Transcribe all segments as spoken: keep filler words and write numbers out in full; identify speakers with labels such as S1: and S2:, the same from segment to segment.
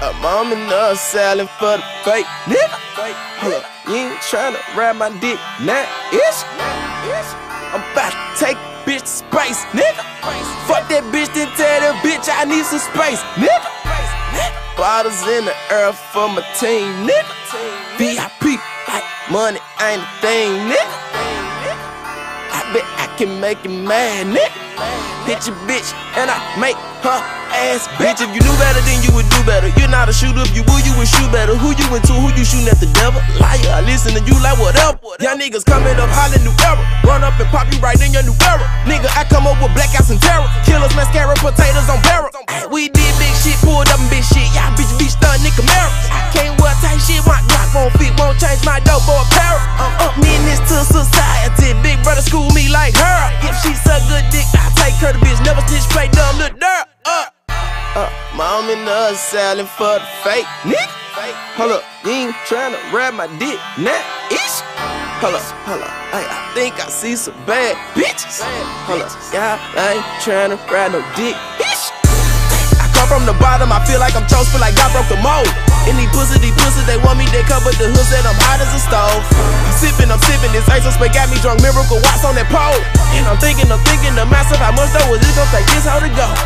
S1: I'm on the selling for the fake, nigga. Hold up, you ain't tryna ride my dick, nah, ish. I'm about to take bitch to space, nigga. Fuck that bitch, then tell that bitch I need some space, nigga. Bottles in the air for my team, nigga. V I P, like money ain't a thing, nigga. I bet I can make you mad, nigga. Hit your bitch and I make her ass bitch. If you knew better, then you would do better. You're not a shooter, if you would, you would shoot better. Who you into, who you shooting at the devil? Liar, I listen to you like whatever. Y'all niggas coming up, hollering new era. Run up and pop you right in your new era. Nigga, I come up with blackouts and terror. Killers, mascara, potatoes on barrel. We did big shit, pulled up and big shit. Y'all bitch be stunned, nigga Camaro. I can't wear tight shit, my Glock won't fit. Won't change my dope for apparel. I'm up me in this to society. Big brother school me like her. If she suck good dick, I take her to bitch. Never stitch straight dumb little dirt. Uh, uh, mom and us selling for the fake, nigga. Hold up, you ain't tryna ride my dick, nah, ish. Hold up, hold up, ay, I think I see some bad bitches. Hold up, y'all ain't tryna ride no dick, ish. I come from the bottom, I feel like I'm toast, feel like God broke the mold. And these pussy, these pussy, they want me, they cover the hood, said I'm hot as a stove. I'm sipping, I'm sipping, this ice on spray got me drunk, miracle watts on that pole. And I'm thinking, I'm thinking to myself, how much though is it gonna take this hoe to go?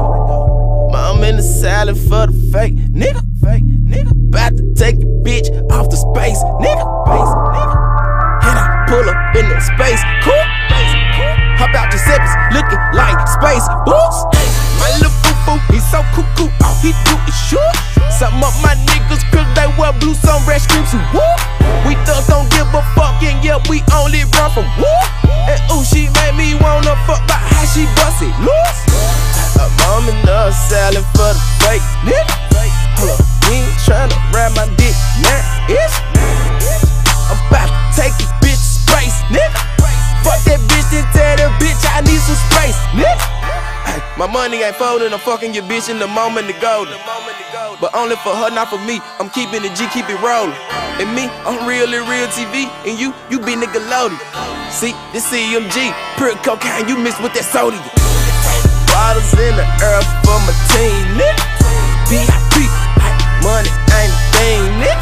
S1: Mom in the salad for the fake, nigga, fake, nigga. About to take a bitch off the space, nigga, space, nigga. And I pull up in the space, cool, space, cool. Hop out Giuseppe's, looking like space boots. My little foo-foo, he's so cuckoo, all he do is shoot. Something up my niggas, cause they wear blue sun red strips and whoop. We thugs don't give a fuck, and yeah, we only run from whoop. And ooh, she made me wanna fuck by how she bust it loose. I'm on the selling for the fake, nigga. Hold up, you ain't tryna ride my dick, nah, ish. I'm about to take this bitch to space, nigga. Fuck that bitch, then tell that bitch I need some space, nigga. Ay, my money ain't folding, I'm fucking your bitch in the moment of golden. But only for her, not for me. I'm keeping the G, keep it rolling. And me, I'm really real T V. And you, you be nigga loaded. See, this C M G, pure cocaine, you mixed with that sodium. Bottles in the air for my team, nigga. V I P, like money ain't a thing, nigga.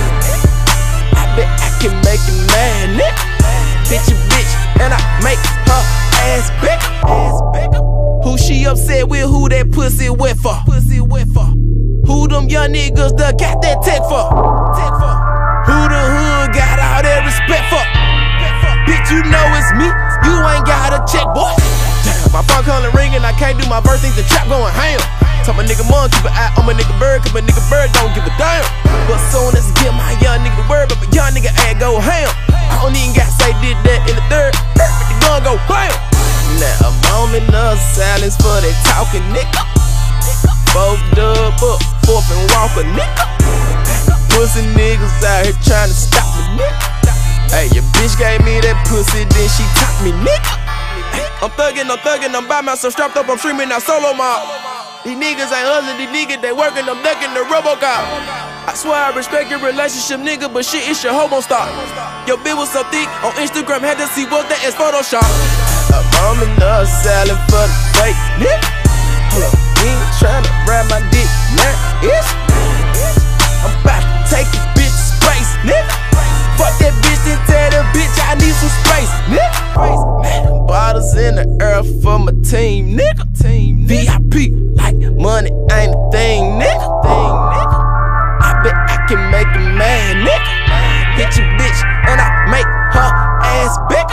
S1: I bet I can make you mad, nigga. Hit your bitch and I make her ass bigger. Who she upset with? Who that pussy wet for? Pussy wet for? Who them young niggas that got that tech for? Tech for? Who the hood got all that respect for? Bitch, you know it's me. You ain't got a check, boy. Damn, my phone calling ringing, I can't do my verse, think the trap going ham. Tell my nigga Mon, keep an eye on my nigga Bird, cause my nigga Bird don't give a damn. But soon as I get my young nigga the word, but my young nigga ass go ham. I don't even gotta say did that in the third, but the gun go bam. Now I'm on the silence for that talking, nigga. Both dub up, fourth and Walker, nigga. Pussy niggas out here trying to stop me, nigga. Hey, your bitch gave me that pussy, then she top me, nigga. I'm thuggin', I'm thuggin', I'm by myself strapped up, I'm streaming out solo mob. These niggas ain't hustling, these niggas they working, I'm ducking the Robocop. I swear I respect your relationship, nigga, but shit, it's your homo stop. Your bitch was so thick, on Instagram, had to see what that is Photoshop. I'm on the selling for the fake, nigga. Hold up, you ain't tryna ride my dick, nah, ish. I'm about to take this bitch to space, nigga. Fuck that bitch, then tell that bitch I need some space, nigga. Bottles in the air for my team, nigga. Team, V I P, like money ain't a thing, nigga. Thing, nigga. I bet I can make you mad, nigga. Hit your bitch and I make her ass big.